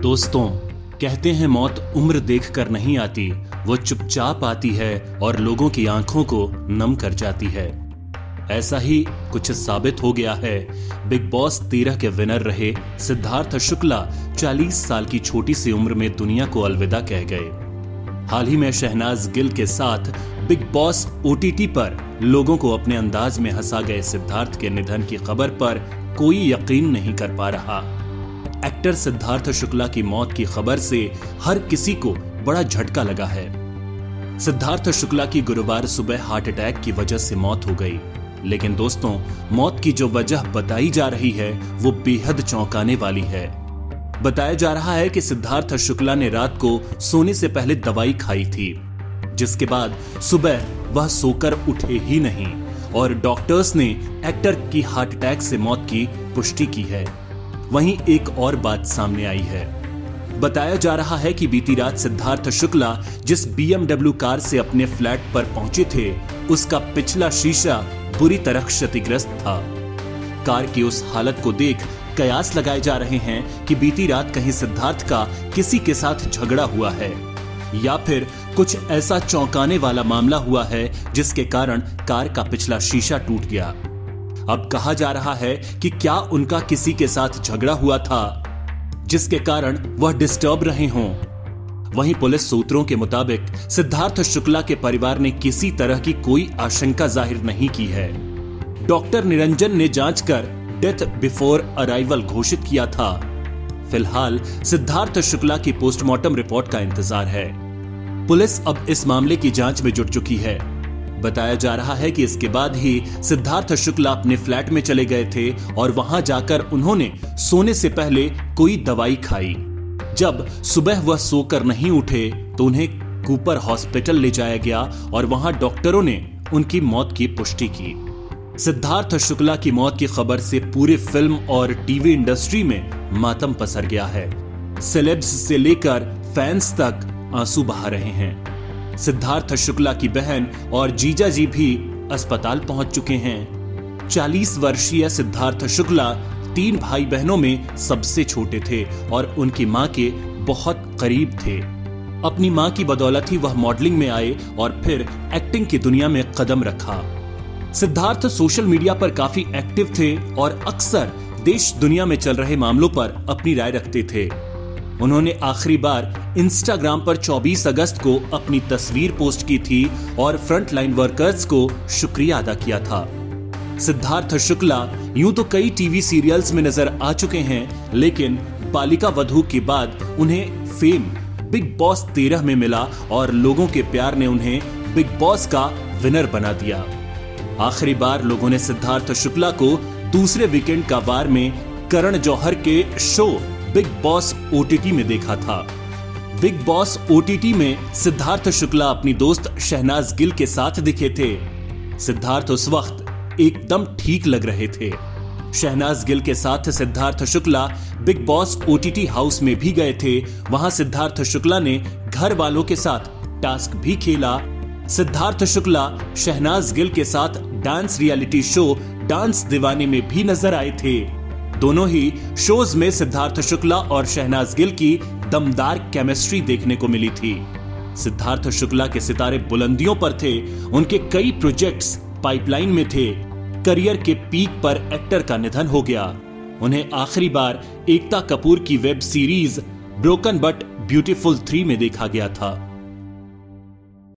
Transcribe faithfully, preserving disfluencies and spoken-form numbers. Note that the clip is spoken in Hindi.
दोस्तों, कहते हैं मौत उम्र देखकर नहीं आती, वो चुपचाप आती है और लोगों की आंखों को नम कर जाती है। ऐसा ही कुछ साबित हो गया है। बिग बॉस तेरह के विनर रहे सिद्धार्थ शुक्ला चालीस साल की छोटी सी उम्र में दुनिया को अलविदा कह गए। हाल ही में शहनाज गिल के साथ बिग बॉस ओटीटी पर लोगों को अपने अंदाज में हंसा गए सिद्धार्थ के निधन की खबर पर कोई यकीन नहीं कर पा रहा। एक्टर सिद्धार्थ शुक्ला की मौत की खबर से हर किसी को बड़ा झटका लगा है। सिद्धार्थ शुक्ला की गुरुवार सुबह हार्ट अटैक की वजह से मौत हो गई, लेकिन दोस्तों, मौत की जो वजह बताई जा रही है वो बेहद चौंकाने वाली है। बताया जा रहा है कि सिद्धार्थ शुक्ला ने रात को सोने से पहले दवाई खाई थी, जिसके बाद सुबह वह सोकर उठे ही नहीं और डॉक्टर्स ने एक्टर की हार्ट अटैक से मौत की पुष्टि की है। वहीं एक और बात सामने आई है। बताया जा रहा है कि बीती रात सिद्धार्थ शुक्ला जिस बीएमडब्ल्यू कार से अपने फ्लैट पर पहुंचे थे, उसका पिछला शीशा बुरी तरह क्षतिग्रस्त था। कार की उस हालत को देख कयास लगाए जा रहे हैं कि बीती रात कहीं सिद्धार्थ का किसी के साथ झगड़ा हुआ है या फिर कुछ ऐसा चौंकाने वाला मामला हुआ है जिसके कारण कार का पिछला शीशा टूट गया। अब कहा जा रहा है कि क्या उनका किसी के साथ झगड़ा हुआ था जिसके कारण वह डिस्टर्ब रहे हों। वहीं पुलिस सूत्रों के मुताबिक सिद्धार्थ शुक्ला के परिवार ने किसी तरह की कोई आशंका जाहिर नहीं की है। डॉक्टर निरंजन ने जांच कर डेथ बिफोर अराइवल घोषित किया था। फिलहाल सिद्धार्थ शुक्ला की पोस्टमार्टम रिपोर्ट का इंतजार है। पुलिस अब इस मामले की जांच में जुट चुकी है। बताया जा रहा है कि इसके बाद ही सिद्धार्थ शुक्ला अपने फ्लैट में चले गए थे और वहां जाकर उन्होंने सोने से पहले कोई दवाई खाई। जब सुबह वह सोकर नहीं उठे तो उन्हें कूपर हॉस्पिटल ले जाया गया और वहां डॉक्टरों ने उनकी मौत की पुष्टि की। सिद्धार्थ शुक्ला की मौत की खबर से पूरी फिल्म और टीवी इंडस्ट्री में मातम पसर गया है। सेलेब्स से लेकर फैंस तक आंसू बहा रहे हैं। सिद्धार्थ शुक्ला की बहन और जीजा जी भी अस्पताल पहुंच चुके हैं। चालीस वर्षीय सिद्धार्थ शुक्ला तीन भाई बहनों में सबसे छोटे थे और उनकी मां के बहुत करीब थे। अपनी मां की बदौलत ही वह मॉडलिंग में आए और फिर एक्टिंग की दुनिया में कदम रखा। सिद्धार्थ सोशल मीडिया पर काफी एक्टिव थे और अक्सर देश दुनिया में चल रहे मामलों पर अपनी राय रखते थे। उन्होंने आखिरी बार इंस्टाग्राम पर चौबीस अगस्त को अपनी तस्वीर पोस्ट की थी और फ्रंटलाइन वर्कर्स को शुक्रिया अदा किया था। सिद्धार्थ शुक्ला यूं तो कई टीवी सीरियल्स में नजर आ चुके हैं, लेकिन बालिका वधू के बाद उन्हें फेम बिग बॉस तेरह में मिला और लोगों के प्यार ने उन्हें बिग बॉस का विनर बना दिया। आखिरी बार लोगों ने सिद्धार्थ शुक्ला को दूसरे वीकेंड का वार में करण जौहर के शो बिग बॉस ओटीटी में देखा था। बिग बॉस ओटीटी में सिद्धार्थ शुक्ला अपनी दोस्त शहनाज गिल के साथ दिखे थे। सिद्धार्थ उस वक्त एकदम ठीक लग रहे थे। शहनाज गिल के साथ Sidharth Shukla Bigg Boss OTT house में भी गए थे। वहां सिद्धार्थ शुक्ला ने घर वालों के साथ टास्क भी खेला। सिद्धार्थ शुक्ला शहनाज गिल के साथ डांस रियलिटी शो डांस दीवाने में भी नजर आए थे। दोनों ही शोज में सिद्धार्थ शुक्ला और शहनाज गिल की दमदार केमिस्ट्री देखने को मिली थी। सिद्धार्थ शुक्ला के सितारे बुलंदियों पर थे। उनके कई प्रोजेक्ट्स पाइपलाइन में थे। करियर के पीक पर एक्टर का निधन हो गया। उन्हें आखिरी बार एकता कपूर की web series broken but beautiful three में देखा गया था।